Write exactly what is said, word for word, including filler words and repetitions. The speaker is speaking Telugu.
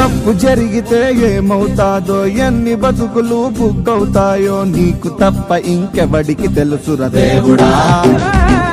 తప్పు జరిగితే ఏమవుతాదో, ఎన్ని బతుకులు బుగ్గవుతాయో నీకు తప్ప ఇంకెవడికి తెలుసురా దేవుడా.